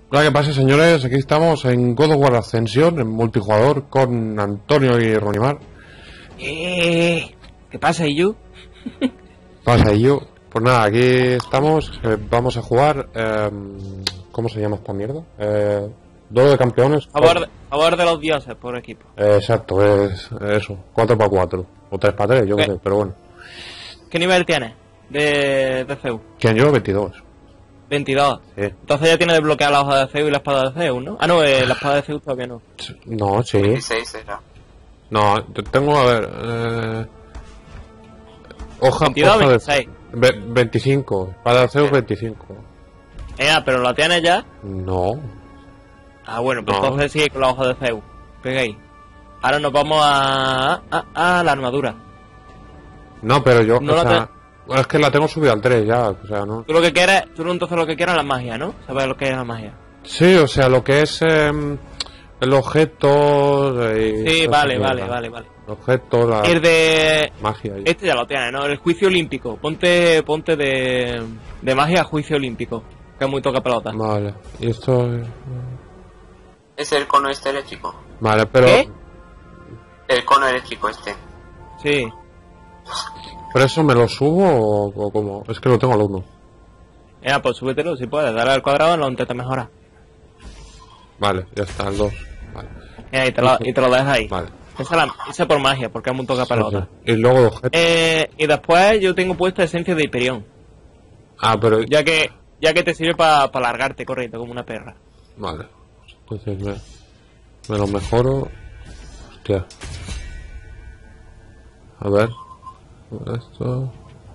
Hola, ¿qué pasa, señores? Aquí estamos en God of War Ascension, en multijugador, con Antonio y Ronimar. ¿Qué pasa, Iyu? Pasa y yo. Pues nada, aquí estamos, vamos a jugar, ¿cómo se llama esta mierda? Duelo de campeones. Favor de los dioses por equipo. Exacto, es eso, 4x4, o 3x3, yo qué sé, pero bueno. ¿Qué nivel tienes de CEU? ¿Quién yo? 22. 22. Sí. Entonces ya tienes desbloqueada la hoja de CEU y la espada de CEU, ¿no? Ah, no, la espada de CEU todavía no. No, sí. 16 era. No, tengo, a ver, hoja 22 o de 26. 25, para Zeus 25. Pero la tienes ya. No. Ah, bueno, pues No. entonces sigue con la hoja de CEU. Pega ahí. Ahora nos vamos a la armadura. No, pero yo, No o la sea, bueno, es que la tengo subida al 3 ya, o sea, no. Tú lo que quieres, tú entonces lo que quieres es la magia, ¿no? ¿Sabes lo que es la magia? Sí, o sea, lo que es el objeto. Sí, vale. El objeto, la El de... magia. Este ya lo tienes, ¿no? El juicio olímpico. Ponte de magia a juicio olímpico. Que es muy toca pelota. Vale, y esto. Es el cono este eléctrico. Vale, pero. ¿Qué? El cono eléctrico este. Sí. ¿Pero eso me lo subo o cómo? Es que lo tengo al 1. Pues súbetelo si puedes. Dale al cuadrado, lo te mejora. Vale, ya está, el 2. Vale. Y te lo dejas ahí. Vale. Esa por magia, porque es muy toca pelota. Y luego el objeto. Y después yo tengo puesta esencia de Hyperion. Ah, pero. Ya que te sirve para largarte corriendo como una perra. Vale. Entonces me lo mejoro. Hostia. A ver. Esto.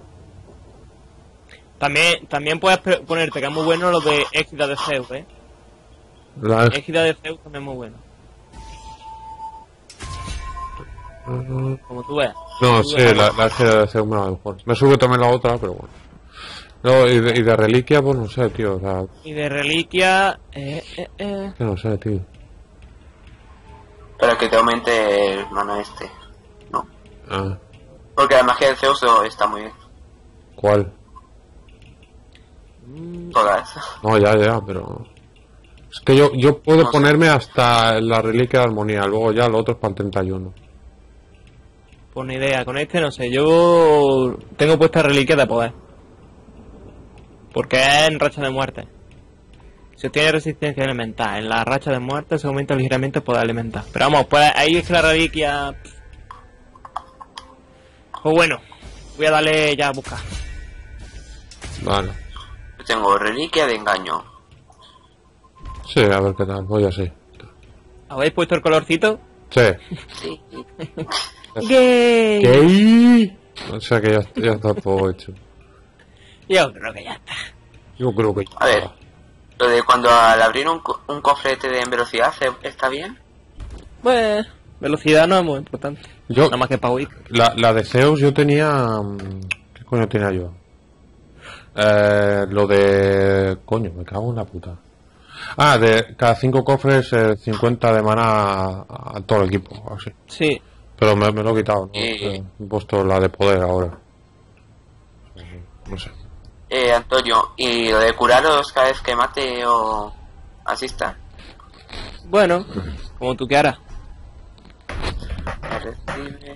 También puedes ponerte, que es muy bueno, lo de Égida de Zeus, ¿eh? La Égida de Zeus también es muy bueno. Como tú ves. No, sí, la égida de Zeus me va mejor. Me sube también la otra, pero bueno. No, y de reliquia, pues no sé, tío. O sea, Y de reliquia... que no sé, tío. Para que te aumente el mana este. No. Ah, Porque la magia de Zeus está muy bien. ¿cuál? Todas. No, ya, pero. Es que yo puedo No sé. ponerme hasta la reliquia de armonía, luego ya lo otro es para el 31. Pues ni idea, con este no sé, yo tengo puesta reliquia de poder. Porque es en racha de muerte. Si obtiene resistencia elemental, en la racha de muerte se aumenta ligeramente el poder elemental. Pero vamos, pues ahí es que la reliquia... Pues bueno, voy a darle ya a buscar. Vale. Yo tengo reliquia de engaño. Sí, a ver qué tal, voy así. ¿Habéis puesto el colorcito? Sí. Sí. ¡Gay! ¿Qué? O sea que ya está todo hecho. Yo creo que ya está. Yo creo que A ver. Lo de cuando al abrir un cofre te den velocidad, ¿está bien? Pues, velocidad no es muy importante. Yo, Nada más que para huir. la de Zeus yo tenía... ¿Qué coño tenía yo? Lo de... Coño, me cago en la puta. Ah, de cada 5 cofres 50 de mana a todo el equipo, así. Sí. Pero me lo he quitado, ¿no? Y- He puesto la de poder ahora. No sé. Antonio, ¿y lo de curaros cada vez que mate o asista? Bueno, como tú quieras. Recibe.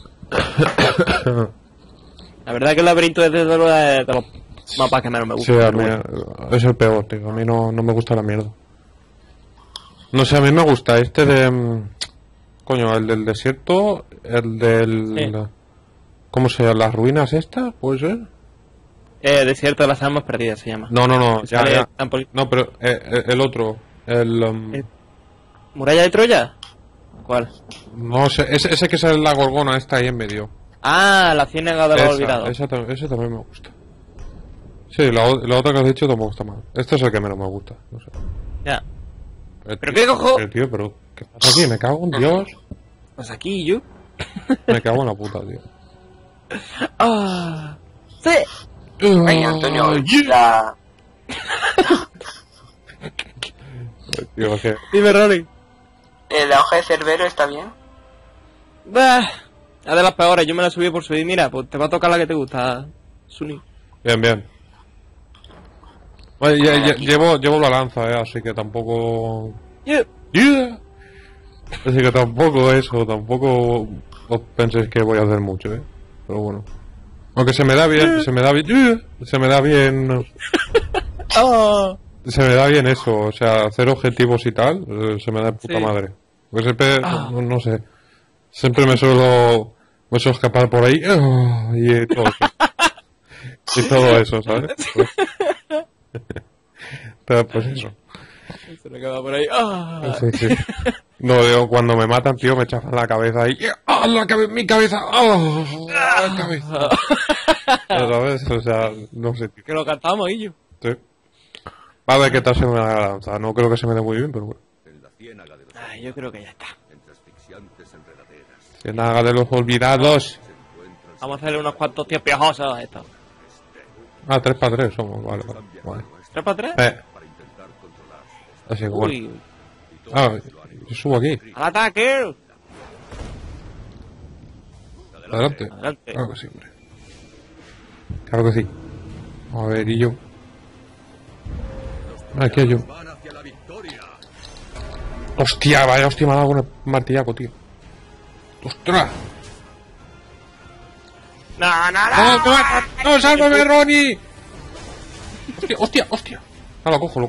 La verdad que el laberinto es de los mapas que menos me gusta. Sí, a pero mí bueno. es el peor, tío. A mí no me gusta la mierda. No sé, a mí me gusta este de... Coño, el del desierto, el del... Sí. ¿Cómo se llama? ¿Las ruinas estas? ¿Puede ser? Desierto de las almas perdidas se llama. No, Que ya, sale ya. Ampol- No, pero el otro, ¿Muralla de Troya? ¿Cuál? no sé, ese que sale la gorgona está ahí en medio. Ah, la ciénaga de los olvidados. Ese también me gusta. Sí, la otra que has dicho tampoco está mal. Este es el que menos me gusta, no sé. Ya. El ¿Pero tío- qué cojo? el tío, pero ¿qué pasa aquí? Me cago en Dios. Pues aquí yo. Me cago en la puta, tío. Ah. Sí. Ay, Antonio, Yeah. Tío, es que... Dime, Ronnie. la hoja de cerbero está bien. Bah. Es de las peores, yo me la subí por subir. Mira, pues te va a tocar la que te gusta, Suni. Bien. Bueno, Aquí. llevo la lanza, así que tampoco... Yeah. ¡Yeah! Así que tampoco os penséis que voy a hacer mucho, Pero bueno. Aunque se me da bien, se me da bien... ¡Yeah! Se me da bien... Oh. Se me da bien eso, o sea, hacer objetivos y tal, se me da de puta Sí. madre. Porque siempre, no sé, siempre me suelo escapar por ahí y todo eso. Y todo eso, ¿sabes? Pero pues eso. Se me queda por ahí. Ah. Sí, sí. No, digo, cuando me matan, tío, me chafan la cabeza y... ¡Ah, mi cabeza! ¡Ah, la cabeza! ¿Sabes? O sea, no sé, tío. Que lo cantamos, y yo. Sí. Va a ver qué tal se me da la lanza. No creo que se me dé muy bien, pero bueno. En la ciénaga de los Ay, yo creo que ya está. entre asfixiantes enredaderas Ciénaga de los olvidados. se encuentran Vamos a hacerle unos cuantos tíos piojosos a esto. 3 para 3 somos, vale. ¿3 para 3? para intentar controlar su destino. Así que bueno. Uy, Yo subo aquí. al ataque. Adelante. Adelante. Claro que sí, hombre. Claro que sí. A ver, y yo. Aquí hay yo. Van hacia la victoria. Hostia, vaya, hostia, me ha dado con el martillaco, tío. ¡Ostras! No, no, ¡No, no. no, sálvame, Ronnie! Hostia. Ah, lo cojo, Lo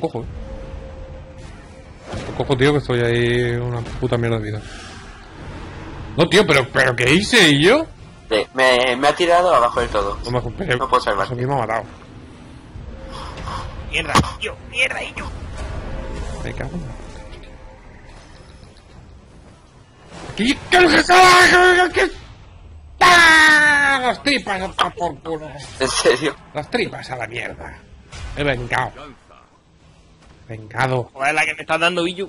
cojo, tío, que estoy ahí una puta mierda de vida. No, tío, pero ¿qué hice? ¿Y yo? Sí, me ha tirado abajo del todo. No me acompañé. No puedo salvarte. A mí me ha matado. Mierda, tío, mierda, y yo. Me cago en la puta. ¿Qué? ¡Ah! Las tripas a por culo. ¿En serio? Las tripas a la mierda. He vengado. Vengado. Joder, la que me estás dando, Billu.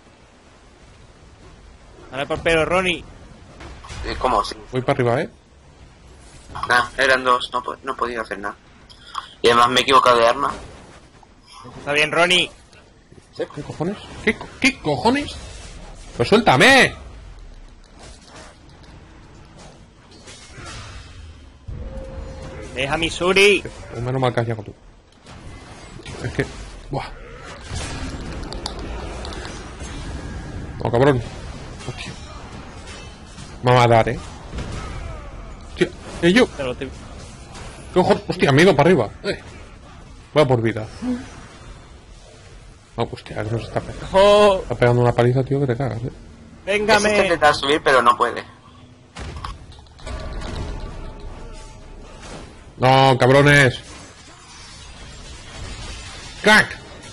Dale por pelo, Ronnie. ¿Cómo? Sí. Voy para arriba, Nah, eran dos, no podía hacer nada. Y además me he equivocado de arma. Está bien, Ronnie. ¿Qué cojones? ¿Qué cojones? ¡Pues suéltame! Deja mi Suri. Pues menos mal que has llegado tú. Es que... Buah. No, cabrón. Hostia. Me va a matar, Hostia. ¿Y yo? Te lo te... ¿Qué cojones? Hostia, me he ido para arriba. Va por vida. No, hostia, que nos está pegando. ¡Oh! Está pegando una paliza, tío, que te cagas, Este ¡Véngame! intenta subir, pero no puede. No, cabrones. ¡Crack!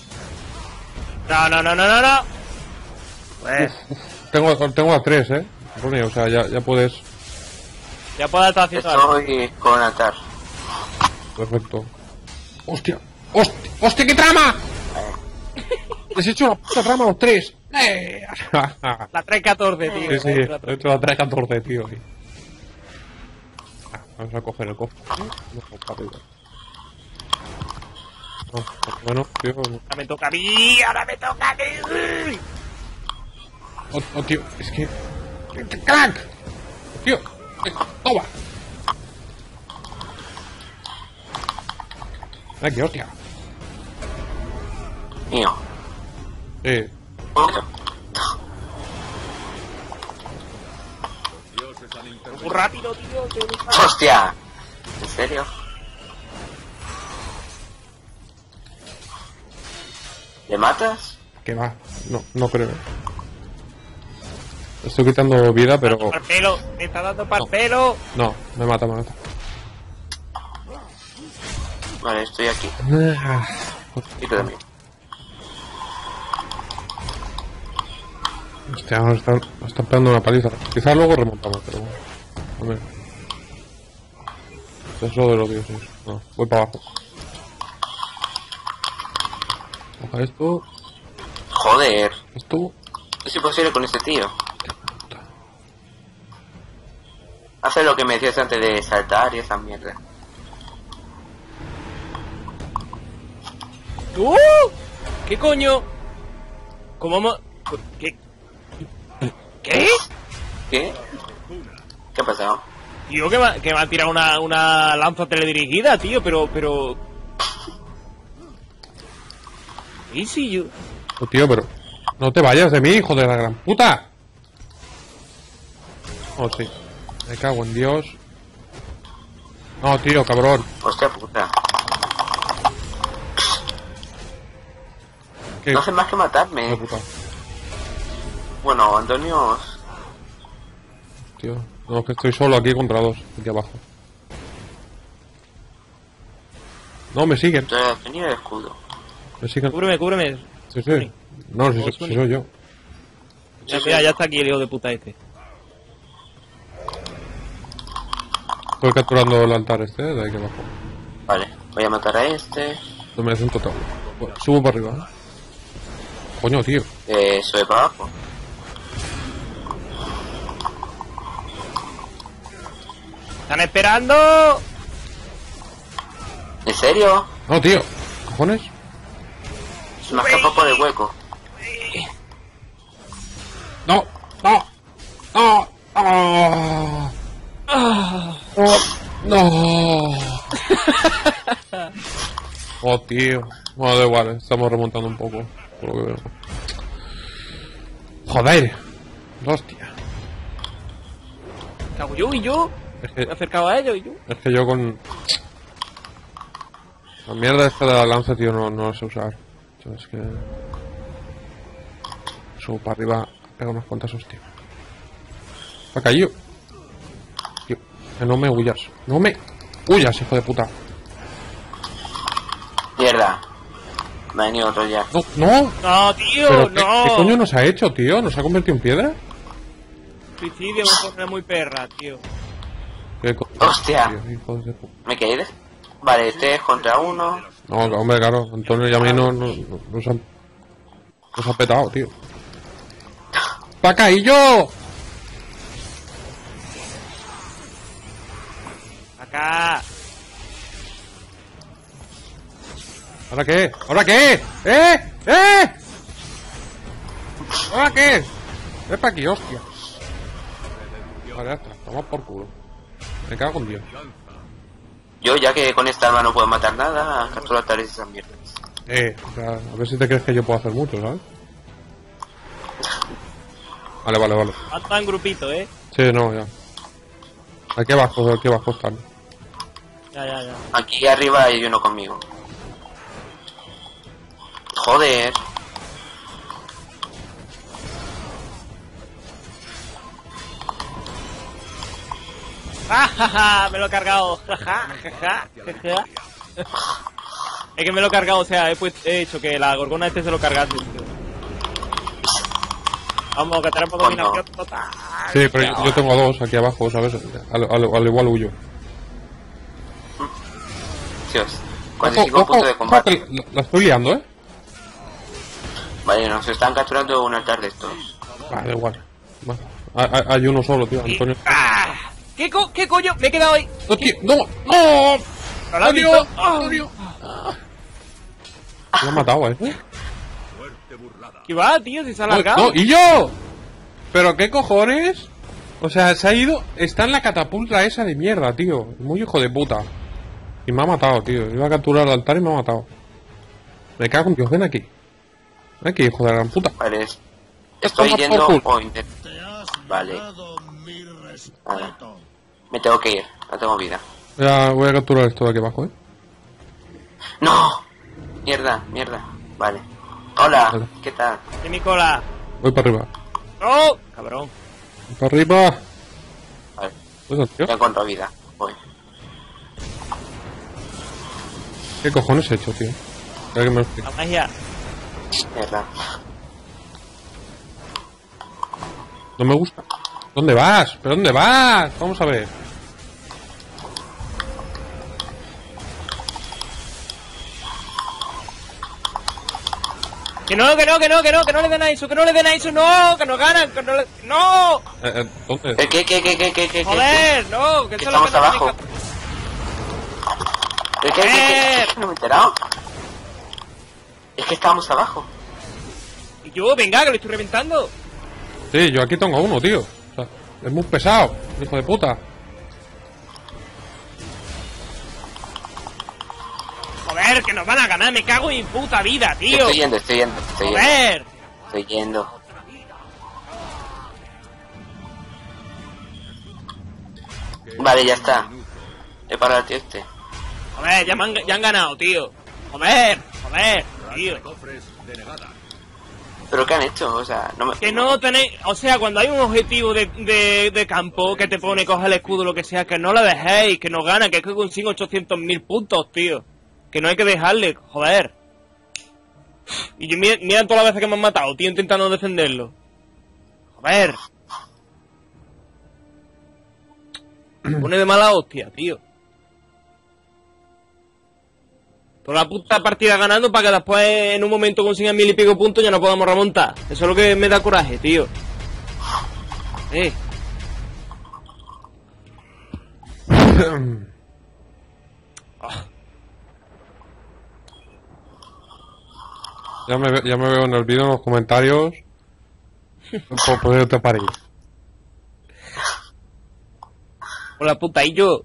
No. Pues, Tengo a 3, Ronnie, o sea, ya puedes... ya puedo estar haciendo algo. Estoy con altar. Perfecto. ¡Hostia! ¡Hostia, qué trama! Les he hecho una puta trama a los 3. La 314, tío. Sí, he hecho la 3-14, tío. Vamos a coger el cofre. No, bueno, tío. Ahora me toca a mí, Oh, tío, es que... ¡Crack! Tío, toma. Aquí, hostia. Mío. Muy rápido, tío. ¡Hostia! ¿En serio? ¿Le matas? Que va, no creo. Estoy quitando vida, pero... Par pelo, me está dando par pelo. No, me mata. Vale, estoy aquí. Y tú también. Hostia, nos están pegando una paliza. Quizás luego remontamos, pero bueno. A ver. Eso de los dioses. No, voy para abajo. Coja esto. Joder. Esto. Es imposible con este tío. Hace lo que me decías antes de saltar y esa mierda. ¿Qué coño? ¿Cómo hemos...? ¿Qué? ¿Qué? ¿Qué? ¿Qué ha pasado? Tío, que me ha tirado una lanza teledirigida, tío, pero... Easy, you. Oh, tío, pero... No te vayas de mí, hijo de la gran puta. Oh, sí. Me cago en Dios. No, tío, cabrón. Hostia puta. ¿Qué? No hace más que Hijo de matarme. puta. Bueno, Antonio... Tío. No, que estoy solo aquí contra dos. Aquí abajo. No, me siguen. Tenía el escudo. Me siguen. Cúbreme, cúbreme. Sí, sí. No, si soy yo. Ya, mira, ya está aquí el hijo de puta este. Estoy capturando el altar este de aquí abajo. Vale, voy a matar a este. No me hace un total. Bueno, subo para arriba, ¿eh? Coño, tío. Sube para abajo. ¡Están esperando! ¿En serio? No, tío. ¿Cojones? Se me ha escapado por el hueco. No, no, no, no. No. Oh, tío. Bueno, da igual, estamos remontando un poco. Por lo que veo. Joder. Hostia. ¿Qué hago yo y yo? Es Me he que, acercado a ellos y yo. es que yo con... La mierda esta de la lanza, tío, no la sé usar. O sea, es que... Subo para arriba, pego unas cuantas hostias. Me ha caído. Tío, que no me huyas. No me huyas, hijo de puta. Mierda. Me ha venido otro ya. No, no. No, tío, ¿Pero no. qué coño nos ha hecho, tío? ¿Nos ha convertido en piedra? Suicidio me pone muy perra, tío. ¿Qué coño? Hostia. Tío, hijo de puta. ¿Me caí de? Vale, 3 contra 1. No, hombre, claro. Antonio y a mí nos ha petado, tío. ¡Pa' caído! Acá. ¿Ahora qué? ¿Ahora qué? ¿Ahora qué? Ven pa' aquí, hostia. Vale, ya está. Toma por culo. Me cago en Dios. Yo, ya que con esta arma no puedo matar nada, captura tareas y esas mierdas. O sea, a ver si te crees que yo puedo hacer mucho, ¿sabes? Vale. Hasta en grupito, Sí, no, ya. Aquí abajo están. Ya. Aquí arriba hay uno conmigo. Joder. ¡Ah, me lo he cargado! ¡Jaja! Es que me lo he cargado, o sea, he hecho que la gorgona este se lo cargase. Tío. Vamos, que tenemos dominación total. Sí, pero yo tengo a dos aquí abajo, ¿sabes? Al igual huyo. Dios. 45 puntos de combate. La estoy liando, ¿eh? Vale, nos están capturando un altar de estos. Da igual. Va. Hay uno solo, tío, Antonio. ¡Ah! ¿Qué coño? Me he quedado ahí. ¡No, tío! ¡No! ¡No! ¿No lo has visto? ¡Antonio! Lo ha matado, ¿eh? ¿Qué va, tío? Si se ha alargado. No, ¿y yo? ¿Pero qué cojones? O sea, se ha ido... Está en la catapulta esa de mierda, tío. Muy hijo de puta. Y me ha matado, tío. Iba a capturar el altar y me ha matado. Me cago en Dios, ven aquí. Ven aquí, hijo de la gran puta. Vale, estoy Toma yendo por culo. o intento. Vale. Vale. Me tengo que ir, no tengo vida. Voy a capturar esto de aquí abajo, ¿eh? ¡No! Mierda. Vale. Hola, Vale. ¿qué tal? ¡De mi cola! Voy para arriba. ¡No! Cabrón. Voy para arriba. Vale, ¿Dónde, tío? ya encuentro vida. Voy. ¿Qué cojones he hecho, tío? Que alguien me lo explique. La magia. Mierda. No me gusta. ¿Dónde vas? ¿Pero dónde vas? Vamos a ver. Que no le den a eso, que no, que nos ganan, que no le... ¡No! ¿Dónde? ¿Qué? ¡Joder! ¡No! Que Que eso es lo estamos que nos abajo. ¿Qué? No me he enterado. Es que estamos abajo. Y yo, venga, que lo estoy reventando. Sí, yo aquí tengo uno, tío. O sea, es muy pesado, hijo de puta. Joder, que nos van a ganar, me cago en mi puta vida, tío. Estoy yendo. Joder. Estoy yendo. Vale, ya está. He parado al tío este. Joder, ya han ganado, tío. Joder, tío. Cofres denegada. ¿Pero qué han hecho? O sea, no me... Que no tenéis... O sea, cuando hay un objetivo de campo que te pone coger el escudo lo que sea, que no lo dejéis, que nos gana, que es que consigo 800.000 puntos, tío. Que no hay que dejarle, joder. Y yo, mira todas las veces que me han matado, tío, intentando defenderlo. Joder. Me pone de mala hostia, tío. Toda la puta partida ganando para que después en un momento consigan 1000 y pico puntos y ya no podamos remontar. Eso es lo que me da coraje, tío. Ya me veo en el vídeo en los comentarios. Por ponerte a parir. Hola puta, y yo.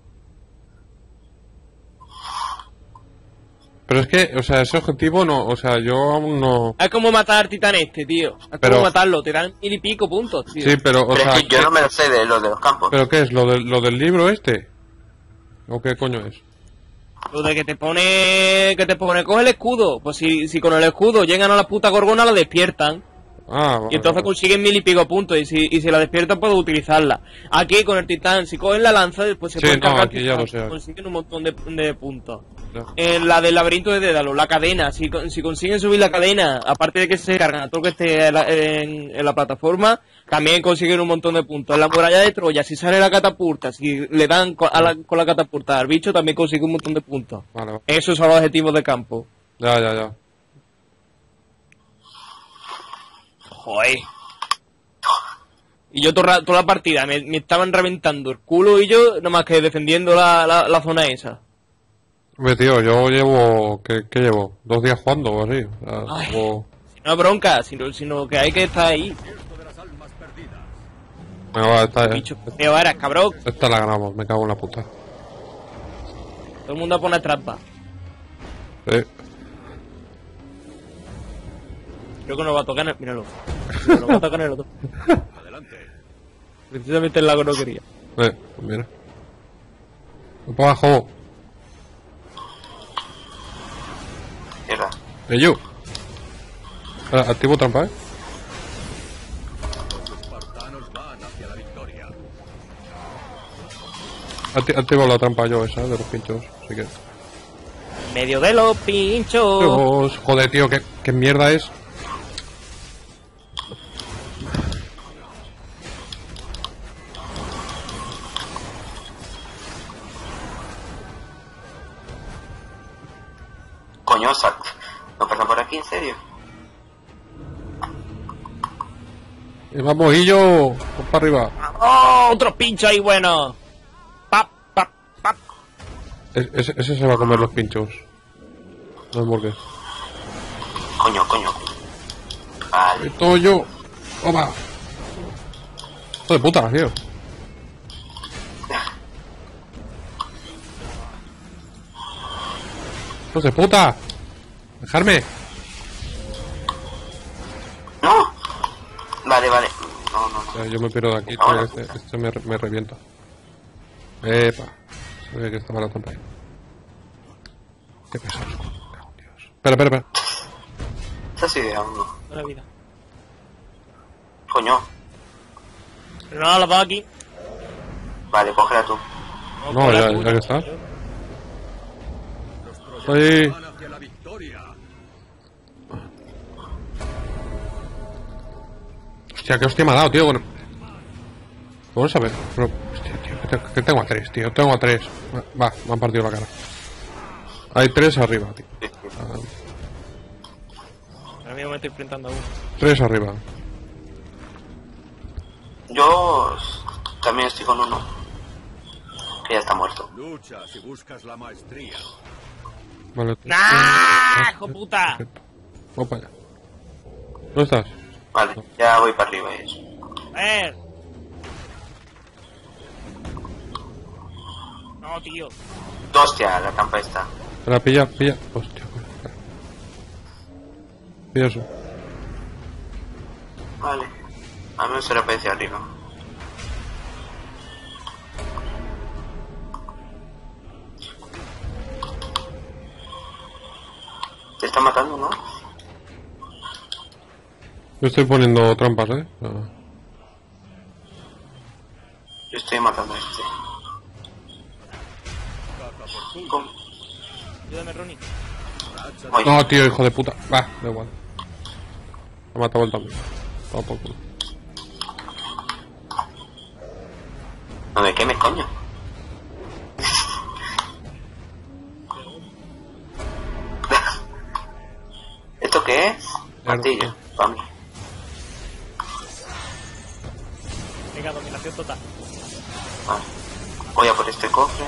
Pero es que, o sea, ese objetivo no, o sea, yo aún no... Es como matar al titán este, tío. Es Pero- como matarlo, te dan 1000 y pico puntos, tío. Sí, pero, o Pero sea... es que yo no me lo sé de los campos. ¿Pero qué es? ¿Lo del libro este? ¿O qué coño es? Lo de que te pone, coge el escudo. Pues si con el escudo llegan a la puta gorgona, la despiertan. Ah, vale, Y entonces vale. consiguen 1000 y pico puntos. Y si la despiertan, puedo utilizarla. Aquí con el titán, si cogen la lanza, después se Sí, pueden no, cargar aquí el ya titán, lo sé. consiguen un montón de puntos. Ya. En la del laberinto de Dédalo, la cadena, si consiguen subir la cadena, aparte de que se cargan a todo lo que esté en la plataforma, también consiguen un montón de puntos. En la muralla de Troya, si sale la catapulta, si le dan con la catapulta al bicho, también consigue un montón de puntos. Vale, vale. Esos son los objetivos de campo. Ya. Joder. Y yo toda la partida me estaban reventando el culo y yo nada más que defendiendo la zona esa. Hombre, tío, yo llevo... ¿Qué llevo? 2 días jugando o así. O sea, Ay. llevo- No es bronca, sino que hay que estar ahí. Venga, va, esta Bicho, qué feo eras, cabrón. la ganamos, me cago en la puta. Todo el mundo pone trampa. Sí. Creo que nos va a tocar en el... Míralo. Nos va a tocar en el otro. Adelante. Precisamente el lago no quería. Pues mira. ¡Voy para abajo! Mierda. ¡Yo! Activo trampa, Los espartanos van hacia la victoria. Activo la trampa yo esa de los pinchos, así que... Medio de los pinchos. Dios, joder, tío, ¿qué mierda es? Coño, ¿no pasa por aquí, en serio? Y vamos, y yo, vamos para arriba. ¡Oh! Otro pincho ahí bueno. ¡Pap, pap, pap! Ese se va a comer los pinchos. No es porque. Coño. Vale. Esto yo. ¡Toma! Hijo de puta, tío. ¡Hijo de puta! ¡Dejarme! ¡No! Vale. No. Yo me pierdo de aquí, tío, este me revienta. Epa. Se ve que estaba la trampa ahí. Qué pesado. Dios. Espera. Esta es idea uno. Buena vida. Coño. Pero nada, la va aquí. Vale, cógela tú. No, ya que está. Estoy... Van hacia la victoria. Hostia, qué hostia me ha dado, tío. Vamos a ver. Pero, hostia, tío, que tengo a 3, tío. Tengo a 3. Va, me han partido la cara. Hay 3 arriba, tío. Ahora mismo me estoy enfrentando a uno. 3 arriba. Yo también estoy con uno. Que ya está muerto. Lucha si buscas la maestría. Vale. ¡Ah! ¡Hijo puta! Perfecto. Vamos para allá. ¿Dónde estás? Vale, ya voy para arriba y eso. A ver. No, tío. Hostia, la trampa está. Espera, pilla. Hostia, coño. Y eso. Vale. A mí se lo pensé arriba. Te está matando, ¿no? Yo estoy poniendo trampas, Ah. Yo estoy matando a este. ¿Cómo? Ayúdame, Ronnie. Voy. No, tío, hijo de puta. Va, da igual. Me ha matado él también. Toma por culo. No me quemes, coño. ¿Esto qué es? Martillo, para mí. Venga, dominación total. Vale. Voy a por este cofre.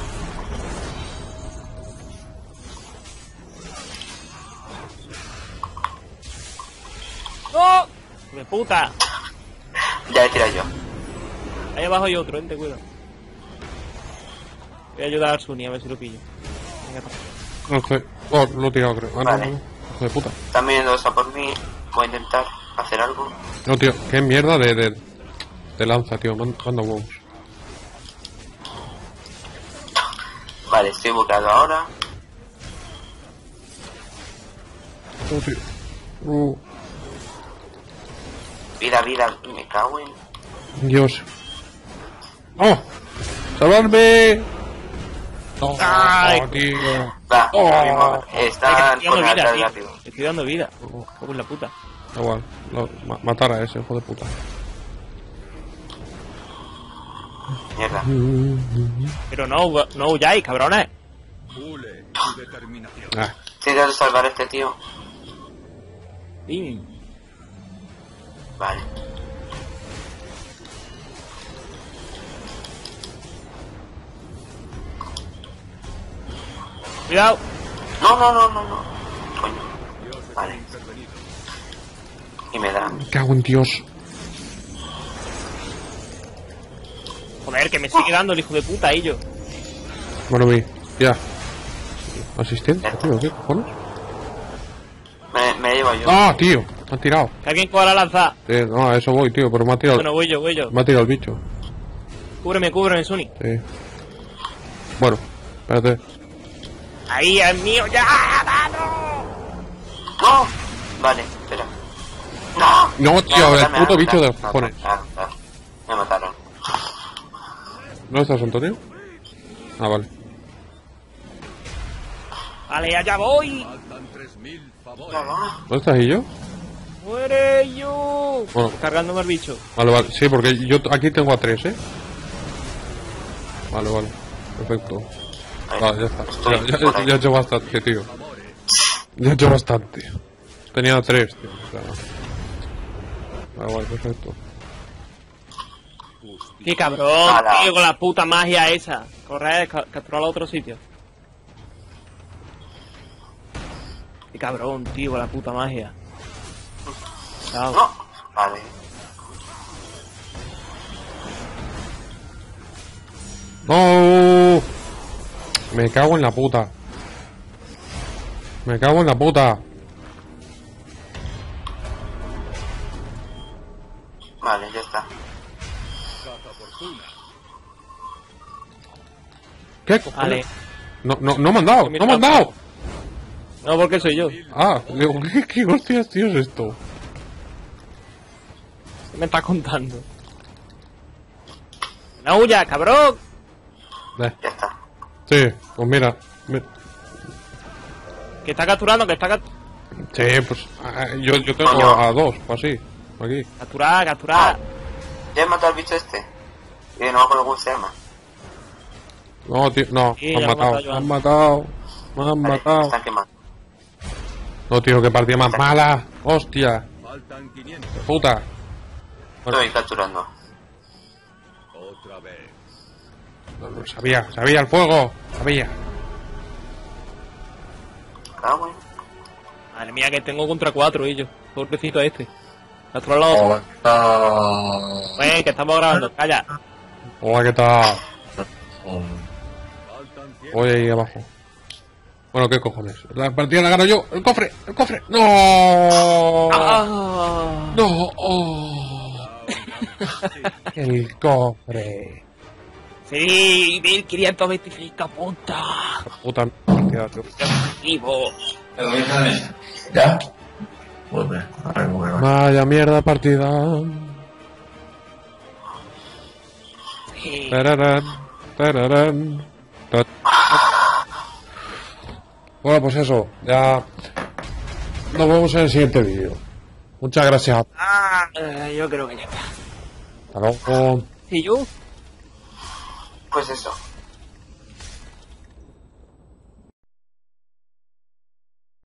¡No! ¡De puta! Ya he tirado yo. Ahí abajo hay otro, te cuidado. Voy a ayudar a Suni a ver si lo pillo. Venga, No sé. Oh, lo he tirado, creo. Ah, Vale. no. Hijo de puta. También dos a por mí. Voy a intentar hacer algo. No, tío, qué mierda de lanza, tío. Manda huevos. Vale, estoy buqueado ahora. Oh, tío. Vida, vida. Me cago en... Dios. ¡Oh! ¡Salvarme! No, Ay, tío. Va, Oh. ahora mismo. Están estoy por dando la vida, atrás tío. rápido. Estoy dando vida. Como la puta. Da igual. Matar a ese, hijo de puta. Mierda. Pero no huyáis, cabrones. Pule tu determinación. Ah. Estoy intentando salvar a este tío. Bim. Vale. Cuidado. No. Coño. Dios está Vale. intervenido. Y me dan. Me cago en Dios. Joder, que me sigue dando el hijo de puta, ellos. Bueno, vi. Ya. ¿Asistente, tío? ¿Qué cojones? Me llevo yo. ¡Ah, tío! Me han tirado. Que alguien coja la lanza. No, a eso voy, tío, pero me ha tirado. Bueno, voy yo. Me ha tirado el bicho. Cúbreme, Suni. Sí. Bueno, espérate. Ahí, es mío, ya, ¡dano! ¡No! Vale, espera. ¡No! No, tío, el matarme, puto ah, bicho de ah, cojones. Me mataron. ¿Dónde estás, Antonio? Ah, vale. Vale, allá voy. Faltan 3000 favores. ¿Dónde estás y yo? ¡Muere yo! Bueno. Cargándome al bicho. Vale. Sí, porque yo aquí tengo a 3, ¿eh? Vale. Perfecto. Vale, ya está. Ya he hecho bastante, tío. Ya he hecho bastante. Tenía 3, tío. O sea... Vale, perfecto. ¡Qué cabrón, Ala. tío, con la puta magia esa! Correr, capturar a otro sitio. ¡Qué cabrón, tío, con la puta magia! Chao. No. Vale. ¡No! Me cago en la puta. Vale, ya está. Caza fortuna. ¿Qué cojones? Vale. No me han dado, no me han dado. No, porque soy yo. Ah, digo, ¿qué hostias, tío, es esto? ¿Qué me estás contando? ¡No huya, cabrón! Ya está. Sí, pues mira. Que está capturando, Sí, pues yo tengo Coño. a 2, o así, aquí. Capturar. ¿Ya he matado al bicho este? Y no me acuerdo cómo se llama. No, tío, no, Sí, me ya han lo he matado, matado me han Vale, matado. están quemando. No, tío, qué partida más mala. Hostia, Faltan 500. puta. Estoy capturando. Otra vez. No, sabía el fuego, sabía. Cago en... Madre mía, que tengo contra 4 ellos. Pobrecito este. Capturar a los otros. Pues, que estamos grabando, calla. Hola, ¿qué tal? Faltan 100. Voy ahí abajo. Bueno, ¿qué cojones? La partida la gano yo. ¡El cofre! ¡El cofre! ¡No! ¡Ah! ¡No! ¡Oh! ¡El cofre! Sí, 1525 puntos. Puta partida, tío. Vivo. ¿Ya? Vuelve. A ver, vuelve. Vaya mierda partida. Sí. Tararán, tararán, ta- Bueno, pues eso. Ya nos vemos en el siguiente vídeo. Muchas gracias. Yo creo que ya está. Hasta luego. ¿Y yo? Pues eso.